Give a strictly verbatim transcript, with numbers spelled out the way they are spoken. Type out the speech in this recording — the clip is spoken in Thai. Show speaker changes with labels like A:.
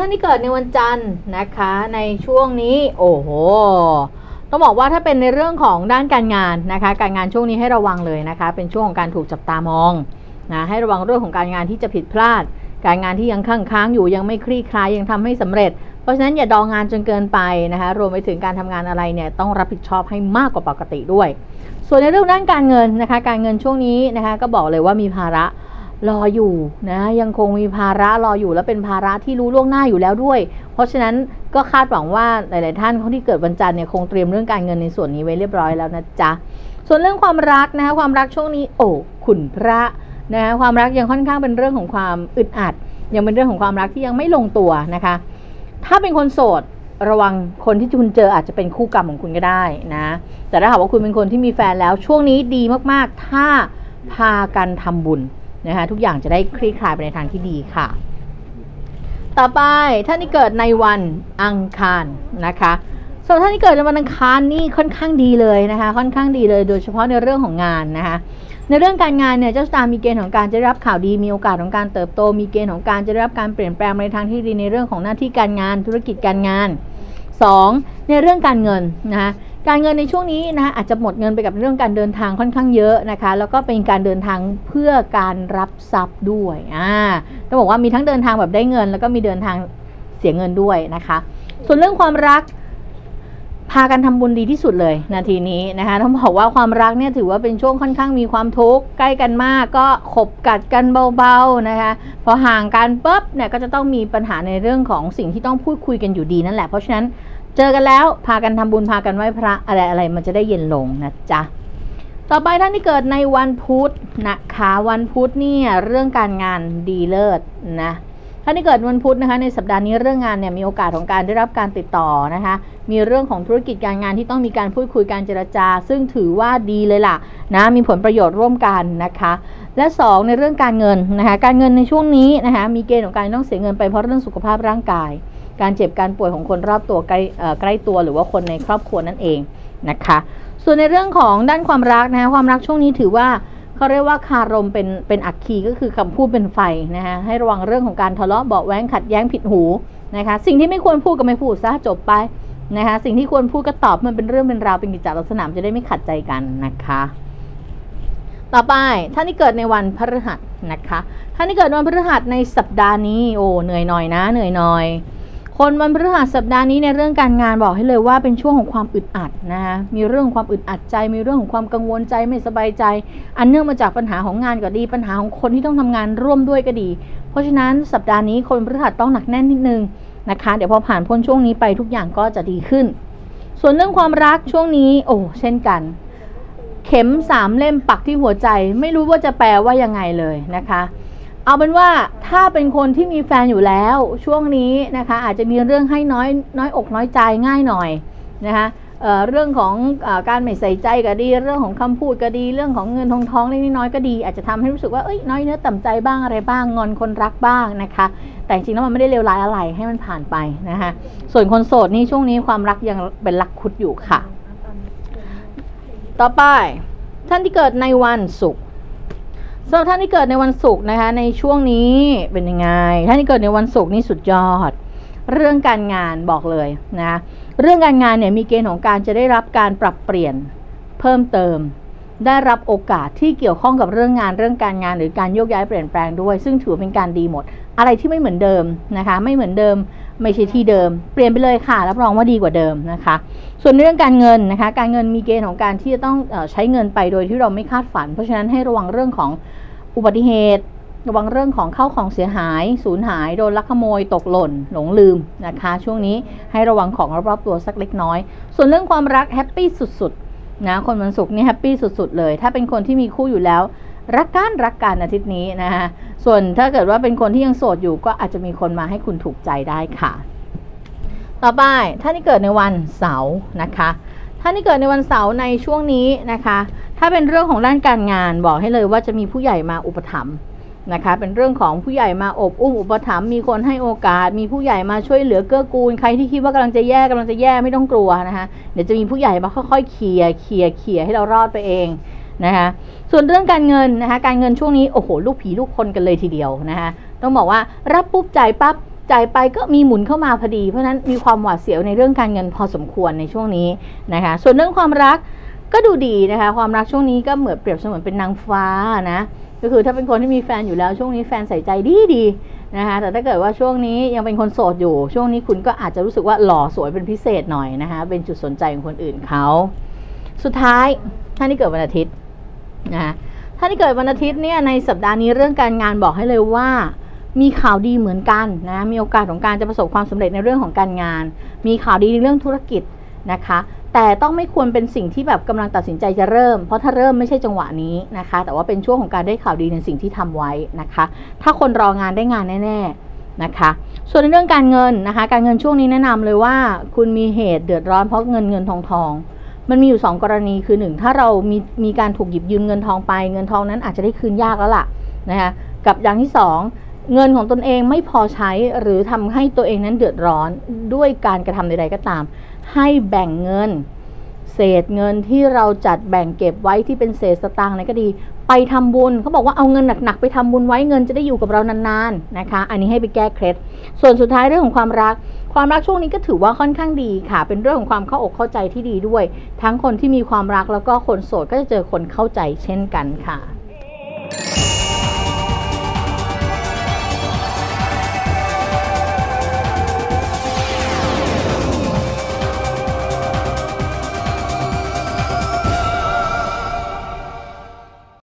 A: านที่เกิดในวันจันทร์นะคะในช่วงนี้โอ้โหต้องบอกว่าถ้าเป็นในเรื่องของด้านการงานนะคะการงานช่วงนี้ให้ระวังเลยนะคะเป็นช่วงของการถูกจับตามองนะให้ระวังเรื่องของการงานที่จะผิดพลาดการงานที่ยังค้างค้างอยู่ยังไม่คลี่คลายยังทำให้สำเร็จเพราะฉะนั้นอย่าดองงานจนเกินไปนะคะรวมไปถึงการทำงานอะไรเนี่ยต้องรับผิดชอบให้มากกว่าปกติด้วยส่วนในเรื่องด้านการเงินนะคะการเงินช่วงนี้นะคะก็บอกเลยว่ามีภาระรออยู่นะยังคงมีภาระรออยู่และเป็นภาระที่รู้ล่วงหน้าอยู่แล้วด้วยเพราะฉะนั้นก็คาดหวังว่าหลายๆท่านเขาที่เกิดวันจันทร์เนี่ยคงเตรียมเรื่องการเงินในส่วนนี้ไว้เรียบร้อยแล้วนะจ๊ะส่วนเรื่องความรักนะคะความรักช่วงนี้โอ้ขุนพระนะคะความรักยังค่อนข้างเป็นเรื่องของความอึดอัดยังเป็นเรื่องของความรักที่ยังไม่ลงตัวนะคะถ้าเป็นคนโสดระวังคนที่คุณเจออาจจะเป็นคู่กรรมของคุณก็ได้นะแต่ถ้าหากว่าคุณเป็นคนที่มีแฟนแล้วช่วงนี้ดีมากๆถ้าพากันทำบุญนะคะทุกอย่างจะได้คลี่คลายไปในทางที่ดีค่ะต่อไปท่านที่เกิดในวันอังคารนะคะส่วนท่านที่เกิดในวันอังคารนี่ค่อนข้างดีเลยนะคะค่อนข้างดีเลยโดยเฉพาะในเรื่องของงานนะคะในเรื่องการงานเนี่ยเจ้าชะตามีเกณฑ์ของการจะได้รับข่าวดีมีโอกาสของการเติบโตมีเกณฑ์ของการจะได้รับการเปลี่ยนแปลงในทางที่ดีในเรื่องของหน้าที่การงานธุรกิจการงานสองในเรื่องการเงินนะคะการเงินในช่วงนี้นะอาจจะหมดเงินไปกับเรื่องการเดินทางค่อนข้างเยอะนะคะแล้วก็เป็นการเดินทางเพื่อการรับทรัพย์ด้วยอ่าต้องบอกว่ามีทั้งเดินทางแบบได้เงินแล้วก็มีเดินทางเสียเงินด้วยนะคะส่วนเรื่องความรักพากันทำบุญดีที่สุดเลยนาทีนี้นะคะต้องบอกว่าความรักเนี่ยถือว่าเป็นช่วงค่อนข้างมีความทุกข์ใกล้กันมากก็ขบกัดกันเบาๆนะคะพอห่างกันปุ๊บเนี่ยก็จะต้องมีปัญหาในเรื่องของสิ่งที่ต้องพูดคุยกันอยู่ดีนั่นแหละเพราะฉะนั้นเจอกันแล้วพากันทำบุญพากันไหว้พระอะไรอะไรมันจะได้เย็นลงนะจ๊ะต่อไปท่านที่เกิดในวันพุธนะคะวันพุธเนี่ยเรื่องการงานดีเลิศนะท่านที่เกิดวันพุธนะคะในสัปดาห์นี้เรื่องงานเนี่ยมีโอกาสของการได้รับการติดต่อนะคะมีเรื่องของธุรกิจการงานที่ต้องมีการพูดคุยการเจรจาซึ่งถือว่าดีเลยล่ะนะมีผลประโยชน์ร่วมกันนะคะและสองในเรื่องการเงินนะคะการเงินในช่วงนี้นะคะมีเกณฑ์ของการต้องเสียเงินไปเพราะเรื่องสุขภาพร่างกายการเจ็บการป่วยของคนรอบตัวใกล้ใกล้ตัวหรือว่าคนในครอบครัวนั่นเองนะคะส่วนในเรื่องของด้านความรักนะคะความรักช่วงนี้ถือว่าเขาเรียกว่าคารมเป็นเป็นอัคคีก็คือคำพูดเป็นไฟนะคะให้ระวังเรื่องของการทะเลาะเบาะแว้งขัดแย้งผิดหูนะคะสิ่งที่ไม่ควรพูดก็ไม่พูดซะจบไปนะคะสิ่งที่ควรพูดก็ตอบมันเป็นเรื่องเป็นราวเป็นกิจจลักษณะจะได้ไม่ขัดใจกันนะคะต่อไปท่านที่เกิดในวันพฤหัสนะคะท่านที่เกิดวันพฤหัสในสัปดาห์นี้โอ้เหนื่อยหน่อยนะเหนื่อยหน่อยคนวันพฤหัสสัปดาห์นี้ในเรื่องการงานบอกให้เลยว่าเป็นช่วงของความอึดอัดนะคะมีเรื่องความอึดอัดใจมีเรื่องของความกังวลใจไม่สบายใจอันเนื่องมาจากปัญหาของงานก็ดีปัญหาของคนที่ต้องทำงานร่วมด้วยก็ดีเพราะฉะนั้นสัปดาห์นี้คนพฤหัสต้องหนักแน่นนิดนึงนะคะเดี๋ยวพอผ่านพ้นช่วงนี้ไปทุกอย่างก็จะดีขึ้นส่วนเรื่องความรักช่วงนี้โอ้เช่นกันเข็มสามเล่มปักที่หัวใจไม่รู้ว่าจะแปลว่ายังไงเลยนะคะเอาเป็นว่าถ้าเป็นคนที่มีแฟนอยู่แล้วช่วงนี้นะคะอาจจะมีเรื่องให้น้อยน้อยอกน้อยใจง่ายหน่อยนะคะเอ่อเรื่องของเอ่อการไม่ใส่ใจก็ดีเรื่องของคำพูดก็ดีเรื่องของเงินทองทองเล็กน้อยก็ดีอาจจะทำให้รู้สึกว่าเอ้ยน้อยเนื้อต่ำใจบ้างอะไรบ้างงอนคนรักบ้างนะคะแต่จริงแล้วมันไม่ได้เลวร้ายอะไรให้มันผ่านไปนะคะส่วนคนโสดนี่ช่วงนี้ความรักยังเป็นรักคุดอยู่ค่ะต่อไปท่านที่เกิดในวันศุกร์สำหรับท่านที่เกิดในวันศุกร์นะคะในช่วงนี้เป็นยังไงท่านที่เกิดในวันศุกร์นี่สุดยอดเรื่องการงานบอกเลยนะเรื่องการงานเนี่ยมีเกณฑ์ของการจะได้รับการปรับเปลี่ยนเพิ่มเติมได้รับโอกาสที่เกี่ยวข้องกับเรื่องงานเรื่องการงานหรือการโยกย้ายเปลี่ยนแปลงด้วยซึ่งถือเป็นการดีหมดอะไรที่ไม่เหมือนเดิมนะคะไม่เหมือนเดิมไม่ใช่ที่เดิมเปลี่ยนไปเลยค่ะรับรองว่าดีกว่าเดิมนะคะส่วนเรื่องการเงินนะคะการเงินมีเกณฑ์ของการที่จะต้องใช้เงินไปโดยที่เราไม่คาดฝันเพราะฉะนั้นให้ระวังเรื่องของอุบัติเหตุระวังเรื่องของเข้าของเสียหายสูญหายโดนลักขโมยตกหล่นหลงลืมนะคะช่วงนี้ให้ระวังของรอบๆตัวสักเล็กน้อยส่วนเรื่องความรักแฮปปี้สุดๆนะคนวันศุกร์นี่แฮปปี้สุดๆเลยถ้าเป็นคนที่มีคู่อยู่แล้วรักกันรักกันอาทิตย์นี้นะคะส่วนถ้าเกิดว่าเป็นคนที่ยังโสดอยู่ก็อาจจะมีคนมาให้คุณถูกใจได้ค่ะต่อไปท่านที่เกิดในวันเสาร์นะคะท่านที่เกิดในวันเสาร์ในช่วงนี้นะคะถ้าเป็นเรื่องของด้านการงานบอกให้เลยว่าจะมีผู้ใหญ่มาอุปถัมภ์นะคะเป็นเรื่องของผู้ใหญ่มาอบอุ้มอุปถัมภ์มีคนให้โอกาสมีผู้ใหญ่มาช่วยเหลือเกื้อกูลใครที่คิดว่ากำลังจะแย่กำลังจะแย่ไม่ต้องกลัวนะคะเดี๋ยวจะมีผู้ใหญ่มาค่อยๆเคลียร์เคลียร์เคลียร์ให้เรารอดไปเองนะคะส่วนเรื่องการเงินนะคะการเงินช่วงนี้โอ้โหลูกผีลูกคนกันเลยทีเดียวนะคะต้องบอกว่ารับปุ๊บจ่ายปั๊บจ่ายไปก็มีหมุนเข้ามาพอดีเพราะฉะนั้นมีความหวาดเสียวในเรื่องการเงินพอสมควรในช่วงนี้นะคะส่วนเรื่องความรักก็ดูดีนะคะความรักช่วงนี้ก็เหมือนเปรียบเสมือนเป็นนางฟ้านะก็คือถ้าเป็นคนที่มีแฟนอยู่แล้วช่วงนี้แฟนใส่ใจดีดีนะคะแต่ถ้าเกิดว่าช่วงนี้ยังเป็นคนโสดอยู่ช่วงนี้คุณก็อาจจะรู้สึกว่าหล่อสวยเป็นพิเศษหน่อยนะคะเป็นจุดสนใจของคนอื่นเขาสุดท้ายท่านที่เกิดวันอาทิตย์นะคะท่านที่เกิดวันอาทิตย์เนี่ยในสัปดาห์นี้เรื่องการงานบอกให้เลยว่ามีข่าวดีเหมือนกันนะมีโอกาสของการจะประสบความสำเร็จในเรื่องของการงานมีข่าวดีในเรื่องธุรกิจนะคะแต่ต้องไม่ควรเป็นสิ่งที่แบบกำลังตัดสินใจจะเริ่มเพราะถ้าเริ่มไม่ใช่จังหวะนี้นะคะแต่ว่าเป็นช่วงของการได้ข่าวดีในสิ่งที่ทำไว้นะคะถ้าคนรองานได้งานแน่ๆนะคะส่วนในเรื่องการเงินนะคะการเงินช่วงนี้แนะนำเลยว่าคุณมีเหตุเดือดร้อนเพราะเงินเงินทองทองมันมีอยู่สองกรณีคือหนึ่งถ้าเรามีมีการถูกหยิบยืมเงินทองไปเงินทองนั้นอาจจะได้คืนยากแล้วล่ะนะคะกับอย่างที่สองเงินของตนเองไม่พอใช้หรือทำให้ตัวเองนั้นเดือดร้อนด้วยการกระทำใดๆก็ตามให้แบ่งเงินเศษเงินที่เราจัดแบ่งเก็บไว้ที่เป็นเศษสตางค์ไหนก็ดีไปทำบุญเขาบอกว่าเอาเงินหนักๆไปทำบุญไว้เงินจะได้อยู่กับเรานานๆนะคะอันนี้ให้ไปแก้เคล็ดส่วนสุดท้ายเรื่องของความรักความรักช่วงนี้ก็ถือว่าค่อนข้างดีค่ะเป็นเรื่องของความเข้าอกเข้าใจที่ดีด้วยทั้งคนที่มีความรักแล้วก็คนโสดก็จะเจอคนเข้าใจเช่นกันค่ะ